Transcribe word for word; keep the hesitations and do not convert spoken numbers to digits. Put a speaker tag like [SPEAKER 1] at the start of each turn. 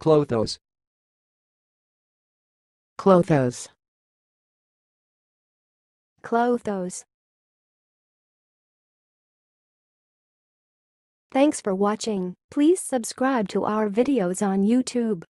[SPEAKER 1] clothos,
[SPEAKER 2] clothos,
[SPEAKER 3] clothos. Thanks for watching. Please subscribe to our videos on YouTube.